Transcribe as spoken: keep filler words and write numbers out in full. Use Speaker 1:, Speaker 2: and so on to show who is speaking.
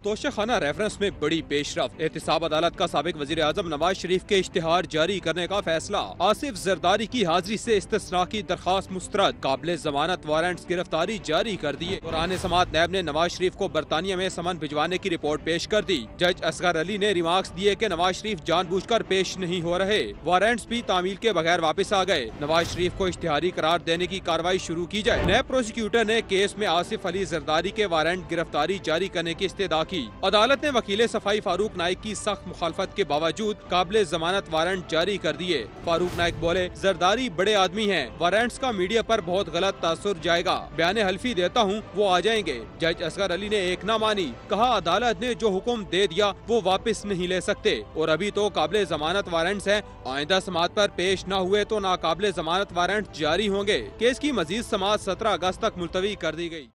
Speaker 1: Toshakhana reference में बड़ी पेशरफ। एहतिसाब अदालत का साबिक वजीर आजम नवाज शरीफ के इश्तिहार जारी करने का फैसला। आसिफ जरदारी की हाजिरी से इस्तिस्ना की दरखास्त मुस्तरद। काबिल जमानत वारंट गिरफ्तारी जारी कर दिए। कुरान समात नैब ने नवाज शरीफ को बरतानिया में समन भिजवाने की रिपोर्ट पेश कर दी। जज असगर अली ने रिमार्क्स दिए कि नवाज शरीफ जानबूझकर पेश नहीं हो रहे। वारंट्स भी तामील के बगैर वापस आ गए। नवाज शरीफ को इश्तिहारी करार देने की कार्रवाई शुरू की जाए। नैब प्रोसिक्यूटर ने केस में आसिफ अली जरदारी के वारंट गिरफ्तारी जारी करने की इस्तदा की। अदालत ने वकील सफाई फारूक नाइक की सख्त मुखालफत के बावजूद काबिल जमानत वारंट जारी कर दिए। फारूक नाइक बोले, जरदारी बड़े आदमी हैं, वारंट्स का मीडिया पर बहुत गलत तासुर जाएगा। बयाने हल्फी देता हूँ, वो आ जाएंगे। जज असगर अली ने एक ना मानी। कहा, अदालत ने जो हुक्म दे दिया वो वापस नहीं ले सकते और अभी तो काबिल जमानत वारंट्स हैं। आइंदा समात पर पेश न हुए तो नाकाबिल जमानत वारंट जारी होंगे। केस की मजीद समात सत्रह अगस्त तक मुलतवी कर दी गई।